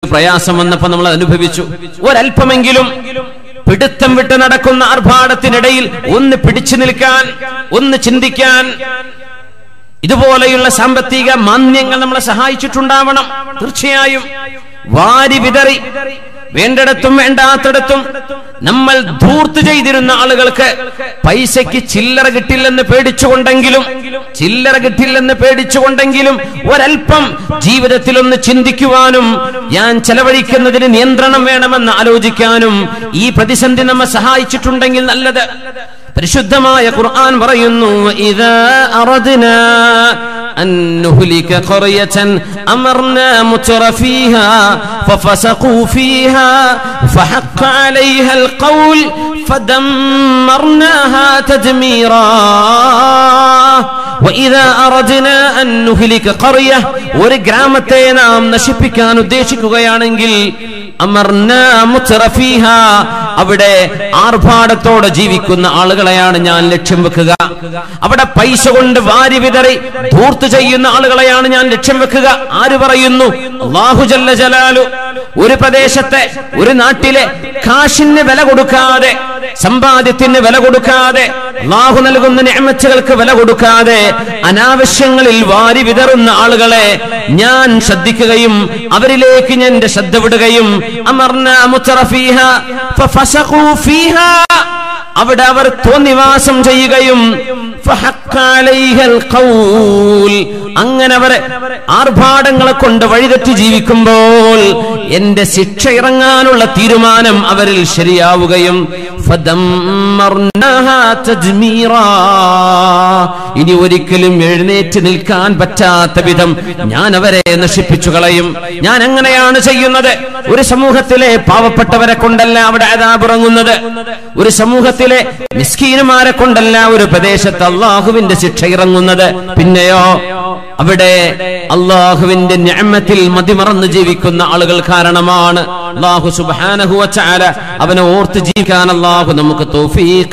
പ്രയാസം വന്നപ്പോൾ നമ്മൾ അനുഭവിച്ചു. ഒരല്പമെങ്കിലും പിടുത്തം വിട്ട് നടക്കുന്ന ആർഭാടത്തിനിടയിൽ ഒന്ന് പിടിച്ചു നിൽക്കാൻ, ഒന്ന് ചിന്തിക്കാൻ, ഇതുപോലെയുള്ള സാമ്പത്തിക മാന്യങ്ങൾ നമ്മളെ സഹായിച്ചിട്ടുണ്ടാവണം. തീർച്ചയായും വാരി വിതറി വേണ്ടിടത്തും വേണ്ടാത്തിടത്തും നമ്മൾ ധൂർത്ത് ചെയ്തിരുന്ന ആളുകൾക്ക് പൈസയ്ക്ക് ചില്ലറ കിട്ടില്ലെന്ന് പേടിച്ചുകൊണ്ടെങ്കിലും ഒരൽപ്പം ജീവിതത്തിൽ ഒന്ന് ചിന്തിക്കുവാനും ഞാൻ ചെലവഴിക്കുന്നതിന് നിയന്ത്രണം വേണമെന്ന് ആലോചിക്കാനും ഈ പ്രതിസന്ധി നമ്മെ സഹായിച്ചിട്ടുണ്ടെങ്കിൽ നല്ലത്. പരിശുദ്ധമായ ഖുർആൻ പറയുന്നു, ഇദാ അറദ്നാ അൻ നുഹ്ലിക ഖറയതൻ അമർനാ മുത്രഫീഹാ ഫഫസഖൂ ഫീഹാ ഫഹഖ അലൈഹൽ ഖൗൽ ഫദമ്മർനാഹാ തദ്മീറാ. وإذا أردنا أن نهلك قرية ഒരു ഗ്രാമത്തെ നാം നശിപ്പിക്കാൻ ഉദ്ദേശിക്കുകയാണെങ്കിൽ അമർനാ മുത്രഫീഹാ അവിടെ ആർഭാടത്തോടെ ജീവിക്കുന്ന ആളുകളെയാണ് ഞാൻ ലക്ഷ്യം വെക്കുക. അവിടെ പൈസ കൊണ്ട് വാരി വിതറി ധൂർത്ത് ചെയ്യുന്ന ആളുകളെയാണ് ഞാൻ ലക്ഷ്യം വെക്കുക. ആര് പറയുന്നു? അല്ലാഹു ജല്ല ജലാലു. ഒരു പ്രദേശത്തെ, ഒരു നാട്ടിലെ കാശിന് വില കൊടുക്കാതെ, സമ്പാദ്യത്തിന് വില കൊടുക്കാതെ, അല്ലാഹു നൽകുന്ന നിഅമത്തുകൾക്ക് വില കൊടുക്കാതെ അനാവശ്യങ്ങളിൽ വാരി വിതറുന്ന ആളുകളെ ഞാൻ ശ്രദ്ധിക്കുകയും അവരിലേക്ക് ഞാൻ എന്റെ ശ്രദ്ധ വിടുകയും അമർനാ മുത്രഫീഹാ ഫഫസഖൂ ഫീഹാ അവിടെ അവർ തോന്നിവാസം ചെയ്യുകയും ഫഹഖ അലൈഹൽ ഖൗൽ അങ്ങനെ അവർ ആർഭാടങ്ങളെ കൊണ്ട് വഴിതെറ്റി ജീവിക്കുമ്പോൾ എന്റെ ശിക്ഷ ഇറങ്ങാനുള്ള തീരുമാനം അവരിൽ ശരിയാവുകയും ഫദമ്മർനാഹാ തദ്മീറാ ഇനി ഒരിക്കലും എഴുന്നേറ്റ് നിൽക്കാൻ പറ്റാത്ത വിധം ഞാൻ അവരെ നശിപ്പിച്ചു കളയും. ഞാൻ അങ്ങനെയാണ് ചെയ്യുന്നത്. ഒരു സമൂഹത്തിലെ പാവപ്പെട്ടവരെ കൊണ്ടല്ല അവിടെ അദാബ് ഇറങ്ങുന്നത്. ഒരു സമൂഹത്തിലെ മിസ്കീനുമാരെ കൊണ്ടല്ല ഒരു പ്രദേശത്ത് അള്ളാഹുവിന്റെ ശിക്ഷ ഇറങ്ങുന്നത്. പിന്നെയോ അവിടെ അള്ളാഹുവിന്റെ നിഅമത്തിൽ മതിമറന്ന് ജീവിക്കുന്ന ആളുകൾ കാരണമാണ്. അല്ലാഹു സുബ്ഹാനഹു വ തആല അവനെ ഓർത്ത് ജീവിക്കാൻ അല്ലാഹു നമുക്ക് തൗഫീഖ്